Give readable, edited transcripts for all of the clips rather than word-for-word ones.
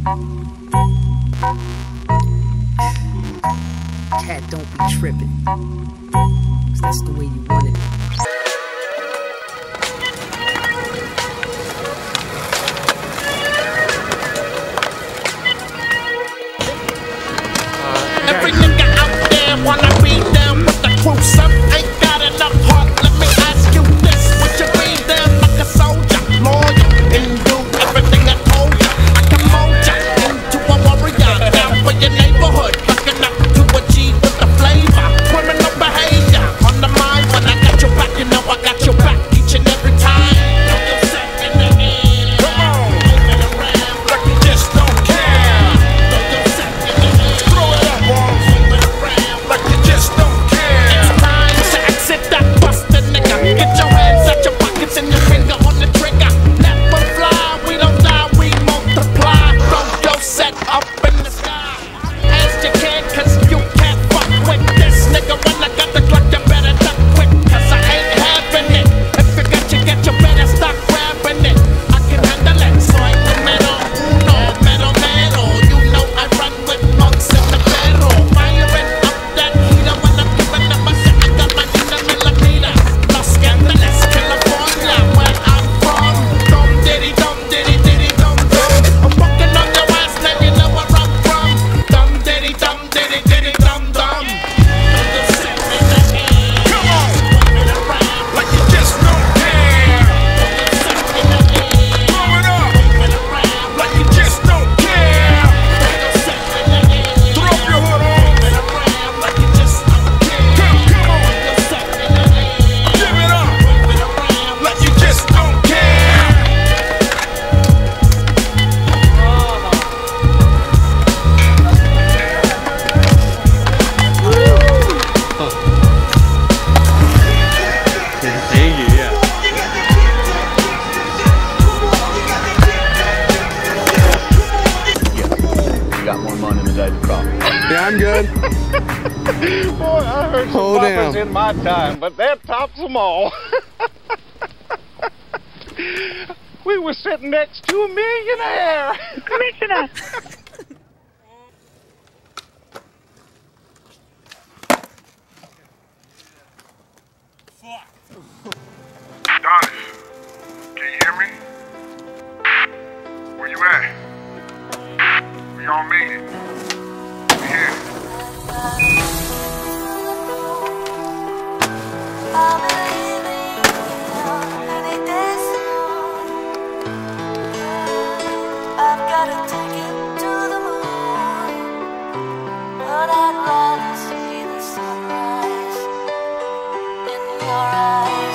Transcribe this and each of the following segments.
Cat, don't be tripping, 'cause that's the way you want it. Every nigga out there wanna be down with the crew. Some ain't got enough heart. Let me ask you this: would you be down like a soldier, loyal, and do everything I told ya? I can mold ya into a warrior, down for your neighborhood, looking up to achieve with the flavor. Criminal behavior on the mind. When I got your back, you know I got your back each and every time. Come on, moving around like you just don't care. Throw it up, boys. Moving around like you just don't care. It's time to exit that busted nigga. Get your hands out your pockets and your finger on the trigger. Never fly, we don't die, we multiply. Throw your set up in the sky as you can, 'cause you can't fuck with this nigga. When I got the Glock, you better duck quick, 'cause I ain't having it. If you get you better stop grabbing it. I can handle it, so I can metal, you know I run with monks in the barrel. Firing up that heater when I'm giving them a set. I got my Nina millimeter. Los Angeles, California, where I'm from. Dum diddy dum diddy diddy dum dum. I'm fucking on your ass, now you know where I'm from. Dum diddy dum diddy diddy dum dum. Come on, moving around like you just don't care. Throw it up, moving around like you just don't care. Throw up your hood on, moving around like you just don't care. Come on, give it up, moving around like you just don't care. You got more money than David Crawford. Yeah, I'm good. Boy, I heard some Hold bumpers down. in my time, but that tops them all. We were sitting next to a millionaire. Commissioner! Adonis, can you hear me? Where you at? We all made it. We here. I've gotta take it to the moon, but I'd rather see the sunrise in your eyes.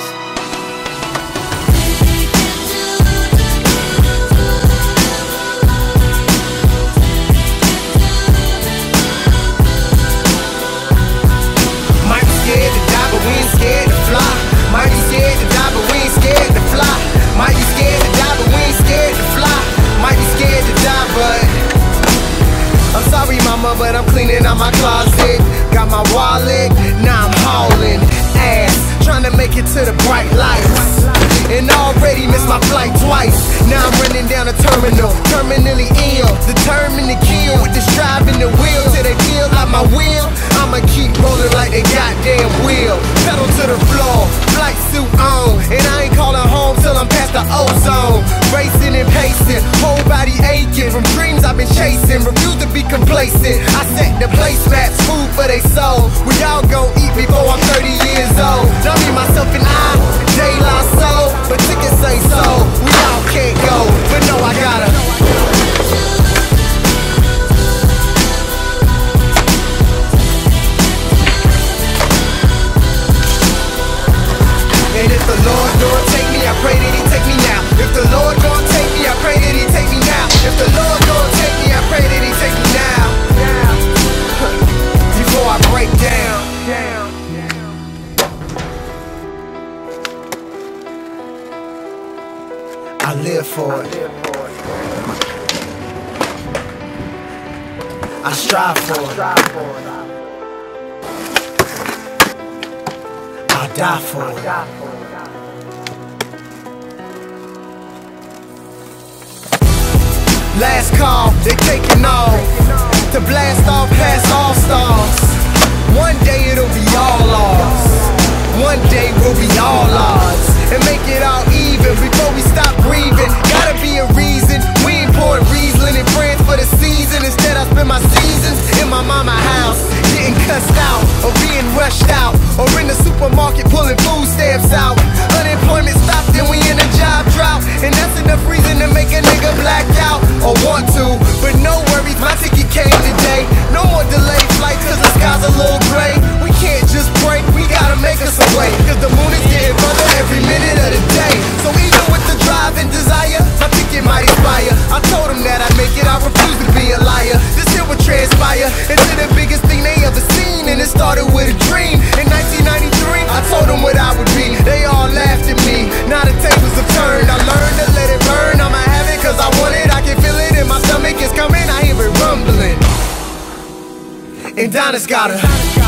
Might be scared to die, but we ain't scared to fly. Might be scared to die, but we ain't scared to fly. Might be scared to die, but we ain't scared to fly. Might be scared to die, but I'm sorry, mama, but I'm cleaning out my closet. Got my wallet, now I'm hauling ass, trying to make it to the bright lights. And already missed my flight twice. Now I'm running down a terminal, terminally ill, determined to kill with this drive in the wheel till they feel like my wheel. I'ma keep rolling like they goddamn wheel. Pedal to the floor, flight suit on, and I ain't calling home till I'm past the ozone. Racing and pacing, whole body aching from dreams I've been chasing. Refuse to be complacent. I set the placemats, food for they soul. We all gon' eat before I'm 30 years old. Not me, myself, and I, De La Soul, but tickets ain't sold. We all can't go, but no, I gotta. And if the Lord don't take me, I pray that He take me now. If the Lord don't take me, I pray that He take me now. If the Lord don't take me, I pray that He take me now. Before I break down. I live for it. I strive for it. I die for it. Last call, they taking off to blast off past all stars. One day it'll be all ours. One day we'll be all odds and make it all even before we stop breathing. Gotta be a reason. We ain't pouring Riesling in France for the season. Instead I spend my seasons in my mama house, getting cussed out or being rushed out, or in the supermarket pulling food stamps out. Unemployment stopped and we in a job drought, and that's enough reason to make a nigga black out or want to. But no worries, my ticket came today. No more delayed flights cause the sky's a little gray. We can't just break, we gotta make us a way, cause the moon is getting further every minute of the day. So even with the drive and desire, my ticket might expire. I told them that I'd make it, I refuse to be a liar. This here would transpire into the biggest thing they ever seen, and it started with a dream. In 1993, I told them what I would be. They all laughed at me, now the tables have turned. I learned to let it burn, I'ma have it cause I want it. I can feel it in my stomach, it's coming, I hear it rumbling. And Donna's got her